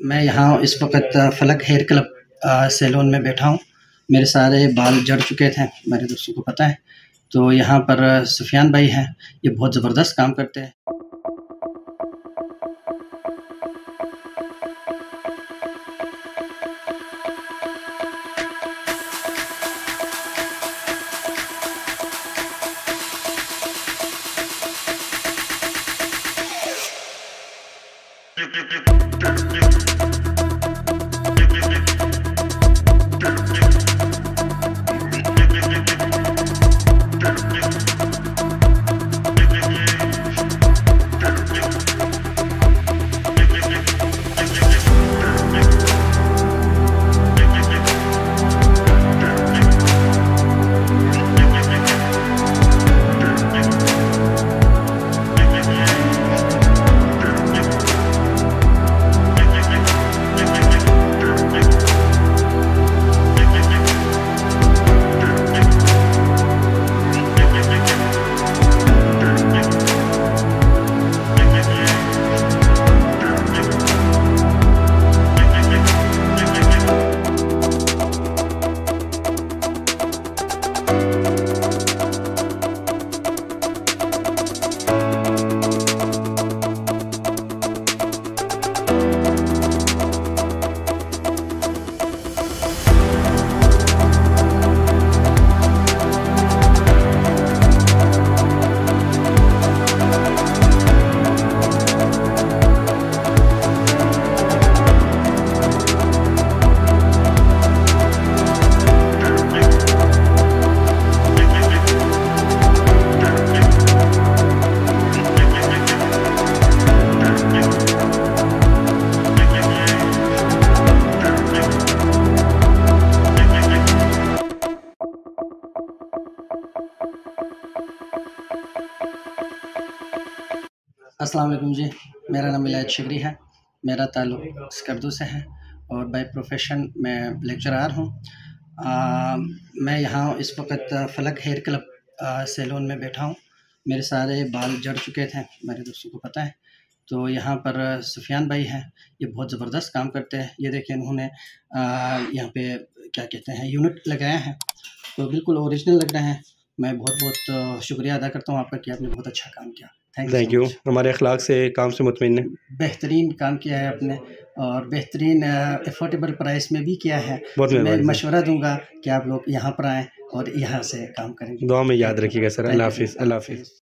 मैं यहाँ इस वक्त फ़लक हेयर क्लब सैलून में बैठा हूँ। मेरे सारे बाल झड़ चुके थे, मेरे दोस्तों को पता है। तो यहाँ पर सुफियान भाई हैं, ये बहुत ज़बरदस्त काम करते हैं। अस्सलाम वालेकुम जी, मेरा नाम विलायत शिगरी है। मेरा ताल्लुक़ स्कर्दू से है और बाय प्रोफेशन मैं लेक्चरार हूँ। मैं यहाँ इस वक्त फ़लक हेयर क्लब सैलून में बैठा हूँ। मेरे सारे बाल झड़ चुके थे, मेरे दोस्तों को पता है। तो यहाँ पर सुफियान भाई हैं, ये बहुत ज़बरदस्त काम करते हैं। ये देखिए इन्होंने यहाँ पे क्या कहते हैं यूनिट लगाए हैं, तो बिल्कुल ओरिजिनल लग रहे हैं। मैं बहुत बहुत शुक्रिया अदा करता हूँ आपका कि आपने बहुत अच्छा काम किया। Thank you. हमारे अखलाक से काम से मुतमईन है। बेहतरीन काम किया है आपने और बेहतरीन अफोर्डेबल प्राइस में भी किया है। बहुत मैं मशवरा दूंगा कि आप लोग यहाँ पर आएँ और यहाँ से काम करेंगे। दुआ में याद रखिएगा सर। अल्लाह हाफिज़। अल्लाह हाफिज़।